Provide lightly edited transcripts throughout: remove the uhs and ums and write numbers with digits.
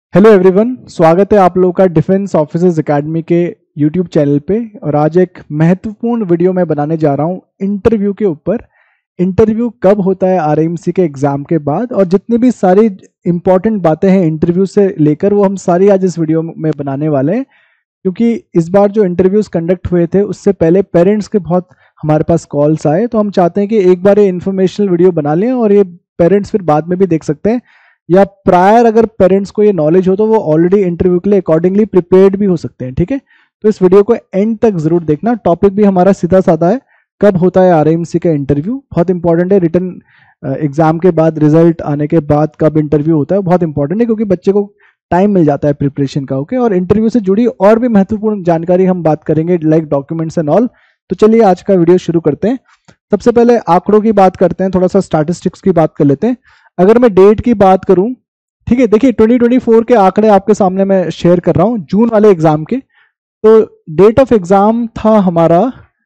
Hello everyone, स्वागत है आप लोगों का डिफेंस ऑफिसर्स एकेडमी के यूट्यूब चैनल पे। और आज एक महत्वपूर्ण वीडियो मैं बनाने जा रहा हूँ इंटरव्यू के ऊपर। इंटरव्यू कब होता है आरएमसी के एग्जाम के बाद, और जितनी भी सारी इंपॉर्टेंट बातें हैं इंटरव्यू से लेकर वो हम सारी आज इस वीडियो में बनाने वाले हैं। क्योंकि इस बार जो इंटरव्यूज कंडक्ट हुए थे उससे पहले पेरेंट्स के बहुत हमारे पास कॉल्स आए, तो हम चाहते हैं कि एक बार ये इन्फॉर्मेशनल वीडियो बना लें और ये पेरेंट्स फिर बाद में भी देख सकते हैं, या प्रायर अगर पेरेंट्स को ये नॉलेज हो तो वो ऑलरेडी इंटरव्यू के लिए अकॉर्डिंगली प्रिपेयर्ड भी हो सकते हैं। ठीक है, तो इस वीडियो को एंड तक जरूर देखना। टॉपिक भी हमारा सीधा साधा है, कब होता है आरएमसी का इंटरव्यू, बहुत इंपॉर्टेंट है। रिटन एग्जाम के बाद, रिजल्ट आने के बाद कब इंटरव्यू होता है बहुत इंपॉर्टेंट है, क्योंकि बच्चे को टाइम मिल जाता है प्रिपरेशन का। ओके, और इंटरव्यू से जुड़ी और भी महत्वपूर्ण जानकारी हम बात करेंगे, लाइक डॉक्यूमेंट्स एंड ऑल। तो चलिए आज का वीडियो शुरू करते हैं। सबसे पहले आंकड़ों की बात करते हैं, थोड़ा सा स्टैटिस्टिक्स की बात कर लेते हैं। अगर मैं डेट की बात करूं, ठीक है, देखिए 2024 के आंकड़े आपके सामने मैं शेयर कर रहा हूं, जून वाले एग्जाम के। तो डेट ऑफ एग्जाम था हमारा,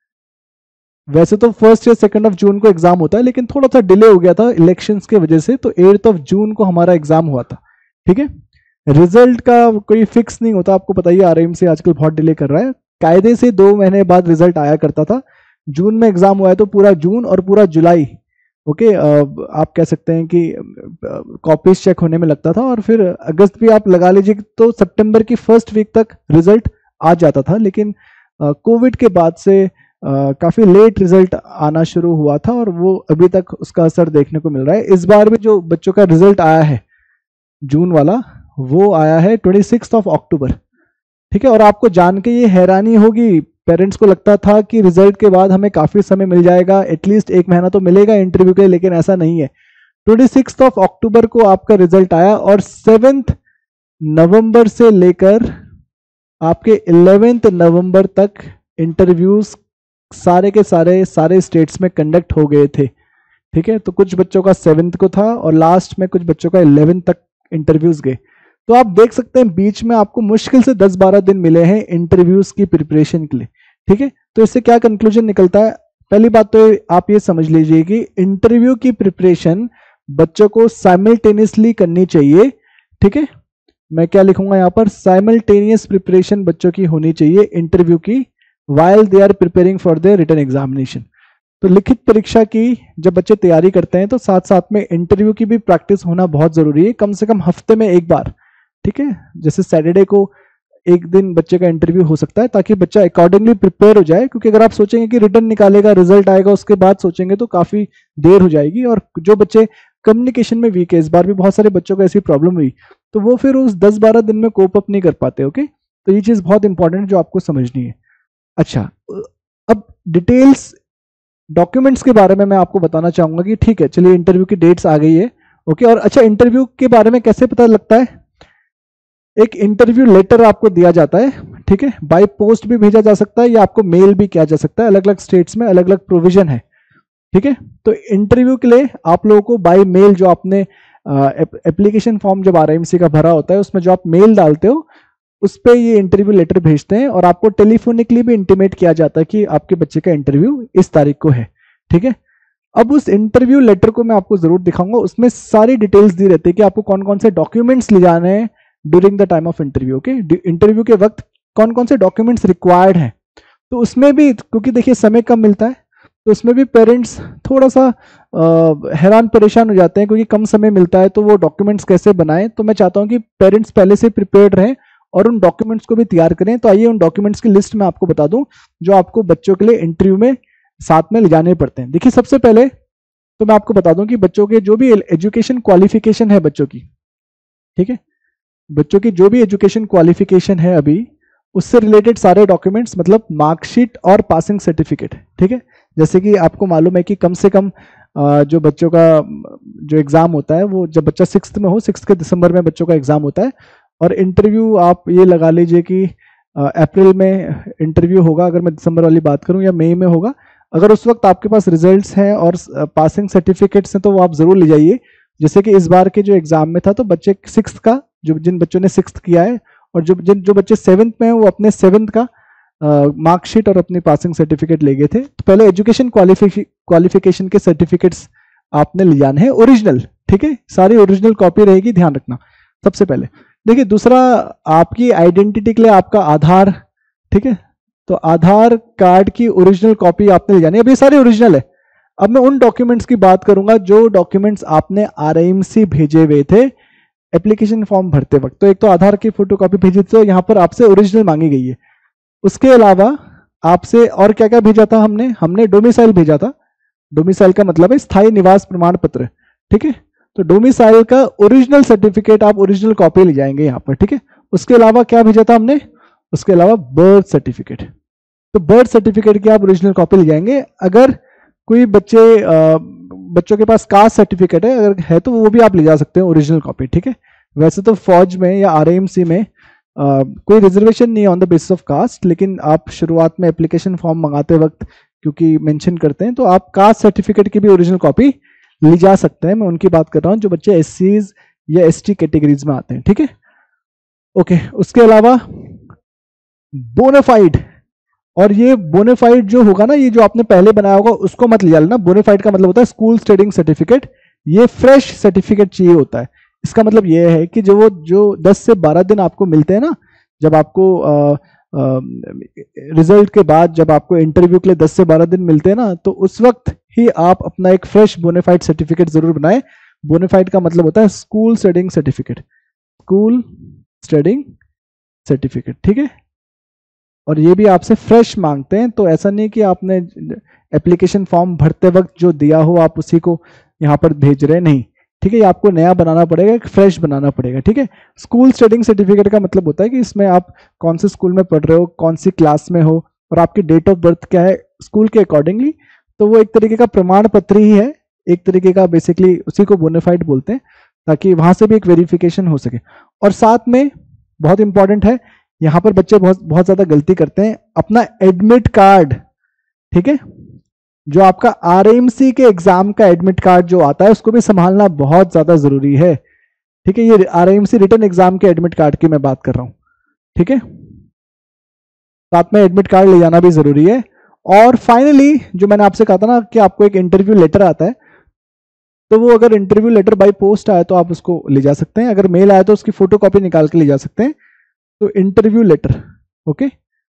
वैसे तो 1 या 2 जून को एग्जाम होता है, लेकिन थोड़ा सा डिले हो गया था इलेक्शंस के वजह से, तो 8 जून को हमारा एग्जाम हुआ था। ठीक है, रिजल्ट का कोई फिक्स नहीं होता, आपको पता ही आरएमसी आजकल बहुत डिले कर रहा है। कायदे से 2 महीने बाद रिजल्ट आया करता था। जून में एग्जाम हुआ है तो पूरा जून और पूरा जुलाई, ओके, आप कह सकते हैं कि कॉपीज चेक होने में लगता था, और फिर अगस्त भी आप लगा लीजिए तो सितंबर की फर्स्ट वीक तक रिजल्ट आ जाता था। लेकिन कोविड के बाद से काफी लेट रिजल्ट आना शुरू हुआ था, और वो अभी तक उसका असर देखने को मिल रहा है। इस बार भी जो बच्चों का रिजल्ट आया है जून वाला, वो आया है 26 अक्टूबर। ठीक है, और आपको जान के ये हैरानी होगी, पेरेंट्स को लगता था कि रिजल्ट के बाद हमें काफी समय मिल जाएगा, एटलीस्ट 1 महीना तो मिलेगा इंटरव्यू के लिए, लेकिन ऐसा नहीं है। 26 अक्टूबर को आपका रिजल्ट आया, और 7 नवंबर से लेकर आपके 11 नवंबर तक इंटरव्यूज सारे के सारे स्टेट्स में कंडक्ट हो गए थे। ठीक है, तो कुछ बच्चों का 7 को था और लास्ट में कुछ बच्चों का 11 तक इंटरव्यूज गए। तो आप देख सकते हैं बीच में आपको मुश्किल से 10-12 दिन मिले हैं इंटरव्यूज की प्रिपरेशन के लिए। ठीक है, तो इससे क्या कंक्लूजन निकलता है? पहली बात तो आप ये समझ लीजिए कि इंटरव्यू की प्रिपरेशन बच्चों को साइमल्टेनियसली करनी चाहिए। ठीक है, मैं क्या लिखूंगा यहाँ पर, साइमल्टेनियस प्रिपरेशन बच्चों की होनी चाहिए इंटरव्यू की, while they are preparing for the written examination. तो लिखित परीक्षा की जब बच्चे तैयारी करते हैं तो साथ साथ में इंटरव्यू की भी प्रैक्टिस होना बहुत जरूरी है, कम से कम हफ्ते में एक बार। ठीक है, जैसे सैटरडे को एक दिन बच्चे का इंटरव्यू हो सकता है, ताकि बच्चा अकॉर्डिंगली प्रिपेयर हो जाए। क्योंकि अगर आप सोचेंगे कि रिटर्न निकालेगा, रिजल्ट आएगा, उसके बाद सोचेंगे तो काफी देर हो जाएगी। और जो बच्चे कम्युनिकेशन में वीक है, इस बार भी बहुत सारे बच्चों को ऐसी प्रॉब्लम हुई, तो वो फिर उस 10-12 दिन में कोप अप नहीं कर पाते। ओके, तो ये चीज बहुत इंपॉर्टेंट जो आपको समझनी है। अच्छा, अब डिटेल्स डॉक्यूमेंट्स के बारे में मैं आपको बताना चाहूंगा कि ठीक है, चलिए इंटरव्यू की डेट्स आ गई है। ओके, और अच्छा, इंटरव्यू के बारे में कैसे पता लगता है? एक इंटरव्यू लेटर आपको दिया जाता है। ठीक है, बाय पोस्ट भी भेजा जा सकता है या आपको मेल भी किया जा सकता है, अलग अलग स्टेट्स में अलग अलग प्रोविजन है। ठीक है, तो इंटरव्यू के लिए आप लोगों को बाय मेल, जो आपने एप्लीकेशन फॉर्म जब आरएमसी का भरा होता है उसमें जो आप मेल डालते हो उस पर ये इंटरव्यू लेटर भेजते हैं, और आपको टेलीफोनिकली भी इंटीमेट किया जाता है कि आपके बच्चे का इंटरव्यू इस तारीख को है। ठीक है, अब उस इंटरव्यू लेटर को मैं आपको जरूर दिखाऊंगा, उसमें सारी डिटेल्स दी रहती है कि आपको कौन कौन से डॉक्यूमेंट्स ले जाने हैं during the time of interview. Okay, interview के वक्त कौन कौन से डॉक्यूमेंट्स रिक्वायर्ड हैं। तो उसमें भी, क्योंकि देखिए समय कम मिलता है, तो उसमें भी पेरेंट्स थोड़ा सा हैरान परेशान हो जाते हैं, क्योंकि कम समय मिलता है तो वो डॉक्यूमेंट्स कैसे बनाएं। तो मैं चाहता हूं कि पेरेंट्स पहले से प्रिपेयर्ड रहें और उन डॉक्यूमेंट्स को भी तैयार करें। तो आइए उन डॉक्यूमेंट्स की लिस्ट में आपको बता दूं जो आपको बच्चों के लिए इंटरव्यू में साथ में ले जाने पड़ते हैं। देखिए, सबसे पहले तो मैं आपको बता दूं कि बच्चों के जो भी एजुकेशन क्वालिफिकेशन है बच्चों की, ठीक है, बच्चों की जो भी एजुकेशन क्वालिफिकेशन है अभी, उससे रिलेटेड सारे डॉक्यूमेंट्स, मतलब मार्कशीट और पासिंग सर्टिफिकेट। ठीक है, जैसे कि आपको मालूम है कि कम से कम जो बच्चों का जो एग्जाम होता है, वो जब बच्चा 6th में हो, 6 के दिसंबर में बच्चों का एग्जाम होता है, और इंटरव्यू आप ये लगा लीजिए कि अप्रैल में इंटरव्यू होगा, अगर मैं दिसंबर वाली बात करूं, या मई में होगा। अगर उस वक्त आपके पास रिजल्ट्स हैं और पासिंग सर्टिफिकेट्स हैं तो वो आप जरूर ले जाइए। जैसे कि इस बार के जो एग्जाम में था, तो बच्चे 6th का, जिन बच्चों ने 6th किया है, और जो बच्चे 7th में हैं वो अपने 7th का मार्कशीट और अपनी पासिंग सर्टिफिकेट ले गए थे। तो पहले एजुकेशन क्वालिफिकेशन के सर्टिफिकेट्स आपने ले जाने हैं ओरिजिनल। ठीक है, सारी ओरिजिनल कॉपी रहेगी, ध्यान रखना सबसे पहले। देखिए दूसरा, आपकी आइडेंटिटी के लिए आपका आधार, ठीक है, तो आधार कार्ड की ओरिजिनल कॉपी आपने ले जानी है। अब ये सारे ओरिजिनल है। अब मैं उन डॉक्यूमेंट्स की बात करूंगा जो डॉक्यूमेंट्स आपने आरआईएमसी भेजे हुए थे एप्लीकेशन फॉर्म भरते वक्त। तो एक तो आधार की फोटोकॉपी भेजी, तो यहाँ पर आपसे ओरिजिनल मांगी गई है। उसके अलावा आपसे और क्या क्या भेजा था हमने डोमिसाइल भेजा था। डोमिसाइल का मतलब है स्थायी निवास प्रमाण पत्र, ठीक है। तो डोमिसाइल का ओरिजिनल सर्टिफिकेट आप ओरिजिनल कॉपी ले जाएंगे यहाँ पर, ठीक है। उसके अलावा क्या भेजा था हमने, उसके अलावा बर्थ सर्टिफिकेट, तो बर्थ सर्टिफिकेट की आप ओरिजिनल कॉपी ले जाएंगे। अगर कोई बच्चों के पास कास्ट सर्टिफिकेट है, अगर है तो वो भी आप ले जा सकते हैं ओरिजिनल कॉपी, ठीक है। वैसे तो फौज में या आरआईएमसी में कोई रिजर्वेशन नहीं है on the basis of caste, लेकिन आप शुरुआत में एप्लीकेशन फॉर्म मंगाते वक्त क्योंकि मेंशन करते हैं, तो आप कास्ट सर्टिफिकेट की भी ओरिजिनल कॉपी ले जा सकते हैं। मैं उनकी बात कर रहा हूं जो बच्चे एससीज या एसटी कैटेगरीज में आते हैं, ठीक है। ओके, उसके अलावा बोनाफाइड, और ये बोनाफाइड जो होगा ना, ये जो आपने पहले बनाया होगा उसको मत ले जाना। बोनाफाइड का मतलब होता है स्कूल स्टडिंग सर्टिफिकेट, ये फ्रेश सर्टिफिकेट चाहिए होता है। इसका मतलब ये है कि जो 10 से 12 दिन आपको मिलते हैं ना, जब आपको रिजल्ट के बाद जब आपको इंटरव्यू के लिए 10 से 12 दिन मिलते हैं ना, तो उस वक्त ही आप अपना एक फ्रेश बोनाफाइड सर्टिफिकेट जरूर बनाएं। बोनाफाइड का मतलब होता है school studying certificate, school studying certificate, ठीक है। और ये भी आपसे फ्रेश मांगते हैं, तो ऐसा नहीं कि आपने एप्लीकेशन फॉर्म भरते वक्त जो दिया हो आप उसी को यहाँ पर भेज रहे, नहीं, ठीक है। ये आपको नया बनाना पड़ेगा, एक फ्रेश बनाना पड़ेगा, ठीक है। स्कूल स्टडिंग सर्टिफिकेट का मतलब होता है कि इसमें आप कौन से स्कूल में पढ़ रहे हो, कौन सी क्लास में हो, और आपकी डेट ऑफ बर्थ क्या है स्कूल के अकॉर्डिंगली। तो वो एक तरीके का प्रमाण पत्र ही है, एक तरीके का, बेसिकली उसी को बोनाफाइड बोलते हैं, ताकि वहां से भी एक वेरिफिकेशन हो सके। और साथ में बहुत इंपॉर्टेंट है, यहाँ पर बच्चे बहुत ज्यादा गलती करते हैं, अपना एडमिट कार्ड, ठीक है, जो आपका आरएमसी के एग्जाम का एडमिट कार्ड जो आता है उसको भी संभालना बहुत ज्यादा जरूरी है, ठीक है। ये आरएमसी रिटन एग्जाम के एडमिट कार्ड की मैं बात कर रहा हूं, ठीक है। साथ में एडमिट कार्ड ले जाना भी जरूरी है। और फाइनली जो मैंने आपसे कहा था ना कि आपको एक इंटरव्यू लेटर आता है, तो वो अगर इंटरव्यू लेटर बाय पोस्ट आए तो आप उसको ले जा सकते हैं, अगर मेल आए तो उसकी फोटोकॉपी निकाल के ले जा सकते हैं। तो इंटरव्यू लेटर, ओके।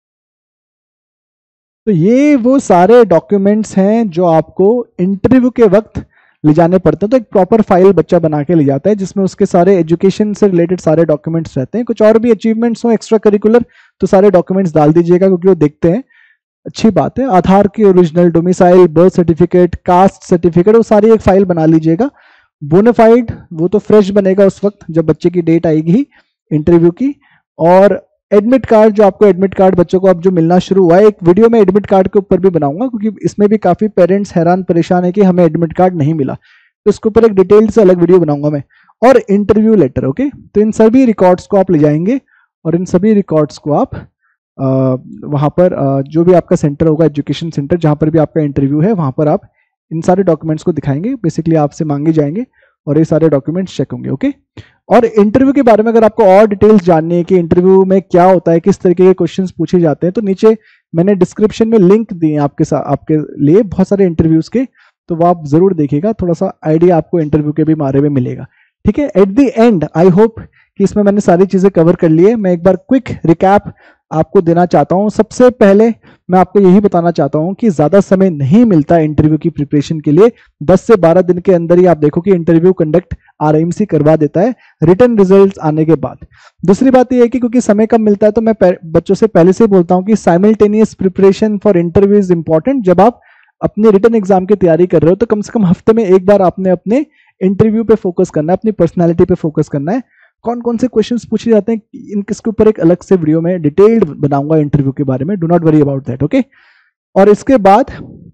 तो ये वो सारे डॉक्यूमेंट्स हैं जो आपको इंटरव्यू के वक्त ले जाने पड़ते हैं। तो एक प्रॉपर फाइल बच्चा बना के ले जाता है जिसमें उसके सारे एजुकेशन से रिलेटेड सारे डॉक्यूमेंट्स रहते हैं। कुछ और भी अचीवमेंट्स हो एक्स्ट्रा करिकुलर तो सारे डॉक्यूमेंट्स डाल दीजिएगा, क्योंकि वो देखते हैं, अच्छी बात है। आधार की original, domicile, birth certificate, caste certificate, वो सारी एक फाइल बना लीजिएगा। बोनाफाइड वो तो फ्रेश बनेगा उस वक्त जब बच्चे की डेट आएगी इंटरव्यू की। और एडमिट कार्ड, जो आपको एडमिट कार्ड बच्चों को अब जो मिलना शुरू हुआ है, एक वीडियो में एडमिट कार्ड के ऊपर भी बनाऊंगा, क्योंकि इसमें भी काफी पेरेंट्स हैरान परेशान है कि हमें एडमिट कार्ड नहीं मिला, तो इसके ऊपर एक डिटेल से अलग वीडियो बनाऊंगा मैं। और इंटरव्यू लेटर, ओके। तो इन सभी रिकॉर्ड्स को आप ले जाएंगे और इन सभी रिकॉर्ड्स को आप वहां पर जो भी आपका सेंटर होगा, एजुकेशन सेंटर जहां पर भी आपका इंटरव्यू है, वहां पर आप इन सारे डॉक्यूमेंट्स को दिखाएंगे। बेसिकली आपसे मांगे जाएंगे और ये सारे डॉक्यूमेंट्स चेक होंगे, ओके। और इंटरव्यू के बारे में अगर आपको और डिटेल्स जाननी है कि इंटरव्यू में क्या होता है, किस तरीके के क्वेश्चंस पूछे जाते हैं, तो नीचे मैंने डिस्क्रिप्शन में लिंक दिए हैं आपके लिए बहुत सारे इंटरव्यूज के, तो वो आप जरूर देखिएगा, थोड़ा सा आइडिया आपको इंटरव्यू के भी बारे में मिलेगा, ठीक है। At the end I hope कि इसमें मैंने सारी चीजें कवर कर ली है। मैं एक बार क्विक रिकैप आपको देना चाहता हूं। सबसे पहले मैं आपको यही बताना चाहता हूं कि ज्यादा समय नहीं मिलता इंटरव्यू की प्रिपरेशन के लिए। 10 से 12 दिन के अंदर ही आप देखो कि इंटरव्यू कंडक्ट आरआईएमसी करवा देता है रिटन रिजल्ट्स आने के बाद। दूसरी बात यह है कि क्योंकि समय कम मिलता है, तो मैं बच्चों से पहले से बोलता हूं कि simultaneous preparation for interview is important. जब आप अपने रिटन एग्जाम की तैयारी कर रहे हो तो कम से कम हफ्ते में एक बार आपने अपने इंटरव्यू पे फोकस करना है, अपनी पर्सनैलिटी पे फोकस करना है। कौन कौन से क्वेश्चंस पूछे जाते हैं इनके ऊपर एक अलग से वीडियो में डिटेल्ड बनाऊंगा इंटरव्यू के बारे में, do not worry about that, okay. और इसके बाद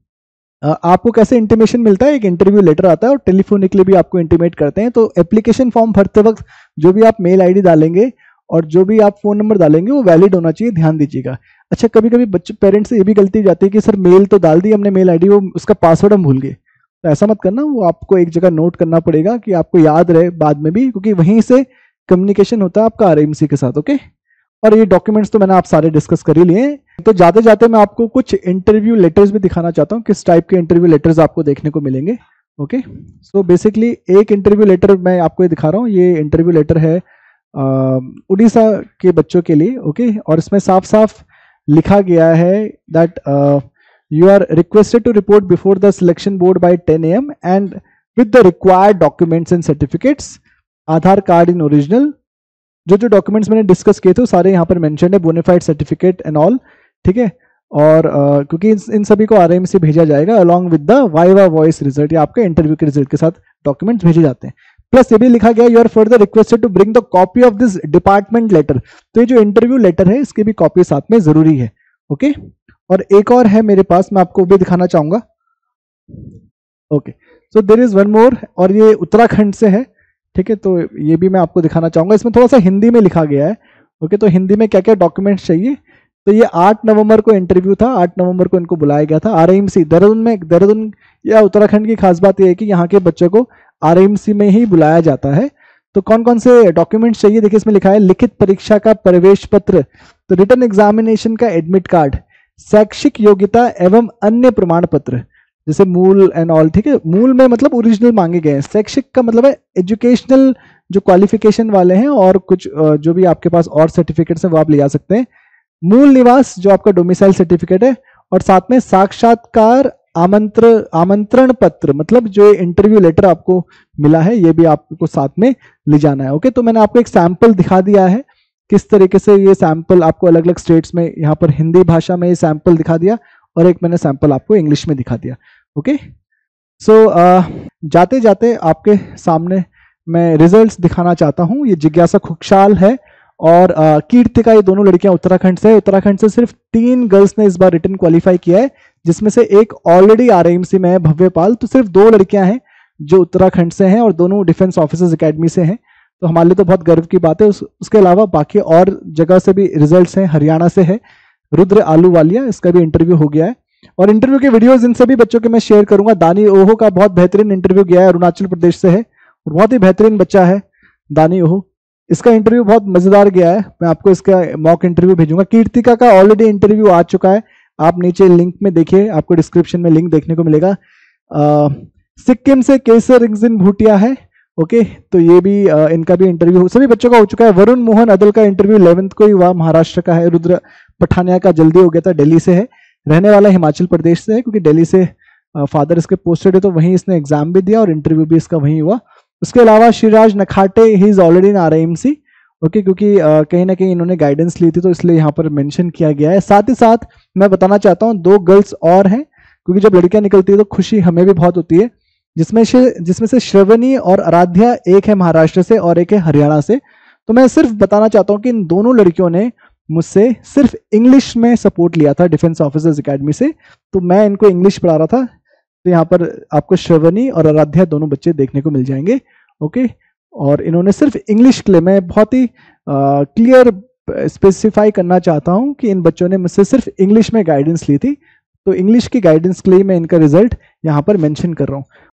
आपको कैसे इंटीमेशन मिलता है, एक इंटरव्यू लेटर आता है और टेलीफोनिकली भी आपको इंटीमेट करते हैं। तो एप्लीकेशन फॉर्म भरते वक्त जो भी आप मेल आईडी डालेंगे और जो भी आप फोन नंबर डालेंगे वो वैलिड होना चाहिए, ध्यान दीजिएगा। अच्छा, कभी कभी बच्चे पेरेंट्स से ये भी गलती हो जाती है कि सर मेल तो डाल दी हमने मेल आईडी, वो उसका पासवर्ड हम भूल गए। तो ऐसा मत करना, वो आपको एक जगह नोट करना पड़ेगा कि आपको याद रहे बाद में भी, क्योंकि वहीं से कम्युनिकेशन होता है आपका आरएमसी के साथ, ओके। और ये डॉक्यूमेंट्स तो मैंने आप सारे डिस्कस कर ही लिए। तो जाते जाते मैं आपको कुछ इंटरव्यू लेटर्स भी दिखाना चाहता हूँ, किस टाइप के इंटरव्यू लेटर्स आपको देखने को मिलेंगे, ओके। सो बेसिकली एक इंटरव्यू लेटर मैं आपको ये दिखा रहा हूँ, ये इंटरव्यू लेटर है उड़ीसा के बच्चों के लिए। ओके, और इसमें साफ साफ लिखा गया है that you are requested to report before the selection board by 10 AM and with the required documents and certificates, Aadhaar card in original. जो डॉक्यूमेंट्स मैंने डिस्कस किए थे सारे यहाँ पर मेंशन है, बोनाफाइड सर्टिफिकेट एंड ऑल, ठीक है। और क्योंकि इन सभी को आरएम से भेजा जाएगा along with the viva voce result, या आपके इंटरव्यू के रिजल्ट के साथ डॉक्यूमेंट्स भेजे जाते हैं। प्लस ये भी लिखा गया you are further requested to bring the copy of this department letter. तो ये जो इंटरव्यू लेटर है इसकी भी कॉपी साथ में जरूरी है। ओके, और एक और है मेरे पास, मैं आपको भी दिखाना चाहूंगा। Okay, so there is one more, और ये उत्तराखंड से है, ठीक है। तो ये भी मैं आपको दिखाना चाहूंगा, इसमें थोड़ा सा हिंदी में लिखा गया है। ओके, तो हिंदी में क्या क्या डॉक्यूमेंट्स चाहिए। तो ये 8 नवंबर को इंटरव्यू था, 8 नवंबर को इनको बुलाया गया था आरएमसी देहरादून में। देहरादून या उत्तराखंड की खास बात यह है कि यहाँ के बच्चों को आरएमसी में ही बुलाया जाता है। तो कौन कौन से डॉक्यूमेंट्स चाहिए, देखिए इसमें लिखा है लिखित परीक्षा का प्रवेश पत्र, तो रिटन एग्जामिनेशन का एडमिट कार्ड, शैक्षिक योग्यता एवं अन्य प्रमाण पत्र जैसे मूल एंड ऑल, ठीक है। मूल में मतलब ओरिजिनल मांगे गए हैं, शैक्षिक का मतलब है एजुकेशनल जो क्वालिफिकेशन वाले हैं, और कुछ जो भी आपके पास और सर्टिफिकेट्स हैं वो आप ले जा सकते हैं। मूल निवास जो आपका डोमिसाइल सर्टिफिकेट है, और साथ में साक्षात्कार आमंत्रण पत्र, मतलब जो इंटरव्यू लेटर आपको मिला है ये भी आपको साथ में ले जाना है। ओके, तो मैंने आपको एक सैंपल दिखा दिया है किस तरीके से ये सैंपल आपको अलग अलग स्टेट्स में, यहाँ पर हिंदी भाषा में ये सैंपल दिखा दिया, और एक मैंने सैंपल आपको इंग्लिश में दिखा दिया। ओके, सो जाते जाते आपके सामने मैं रिजल्ट्स दिखाना चाहता हूँ। ये जिज्ञासा खुकशाल है और कीर्तिका, ये दोनों लड़कियां उत्तराखंड से। उत्तराखंड से सिर्फ 3 गर्ल्स ने इस बार रिटन क्वालिफाई किया है, जिसमें से एक ऑलरेडी आरएमसी में है, भव्यपाल। तो सिर्फ 2 लड़कियां हैं जो उत्तराखंड से हैं, और दोनों डिफेंस ऑफिसर्स एकेडमी से हैं। तो हमारे लिए तो बहुत गर्व की बात है। उसके अलावा बाकी और जगह से भी रिजल्ट्स हैं। हरियाणा से है रुद्र आलूवालिया, इसका भी इंटरव्यू हो गया है, और इंटरव्यू के वीडियोस इन सभी बच्चों के मैं शेयर करूंगा। दानी ओहो का बहुत बेहतरीन इंटरव्यू गया है, अरुणाचल प्रदेश से है, और बहुत ही बेहतरीन बच्चा है दानी ओहो। इसका इंटरव्यू बहुत मजेदार गया है, मैं आपको इसका मॉक इंटरव्यू भेजूंगा। कीर्तिका का ऑलरेडी इंटरव्यू आ चुका है, आप नीचे लिंक में देखिए, आपको डिस्क्रिप्शन में लिंक देखने को मिलेगा। सिक्किम से केसर रिंगजिन भूटिया है। ओके, तो ये भी इनका भी इंटरव्यू सभी बच्चों का हो चुका है। वरुण मोहन अदल का इंटरव्यू 11th को ही हुआ, महाराष्ट्र का है। रुद्र पठानिया का जल्दी हो गया था, दिल्ली से है, रहने वाला हिमाचल प्रदेश से है, क्योंकि दिल्ली से फादर इसके पोस्टेड है, तो वहीं इसने एग्जाम भी दिया और इंटरव्यू भी इसका वहीं हुआ। उसके अलावा Shriraj Nakhate, he is already in RMC. Okay, क्योंकि कहीं ना कहीं इन्होंने गाइडेंस ली थी, तो इसलिए यहाँ पर मेंशन किया गया है। साथ ही साथ मैं बताना चाहता हूँ 2 गर्ल्स और हैं, क्योंकि जब लड़कियां निकलती है तो खुशी हमें भी बहुत होती है, जिसमें से श्रवणी और आराध्या, एक है महाराष्ट्र से और एक है हरियाणा से। तो मैं सिर्फ बताना चाहता हूँ कि इन दोनों लड़कियों ने मुझसे सिर्फ इंग्लिश में सपोर्ट लिया था डिफेंस ऑफिसर्स एकेडमी से, तो मैं इनको इंग्लिश पढ़ा रहा था। तो यहाँ पर आपको श्रवणी और आराध्या दोनों बच्चे देखने को मिल जाएंगे। ओके, और इन्होंने सिर्फ इंग्लिश के लिए, मैं बहुत ही क्लियर स्पेसिफाई करना चाहता हूँ कि इन बच्चों ने मुझसे सिर्फ इंग्लिश में गाइडेंस ली थी, तो इंग्लिश की गाइडेंस के लिए मैं इनका रिजल्ट यहाँ पर मेंशन कर रहा हूँ।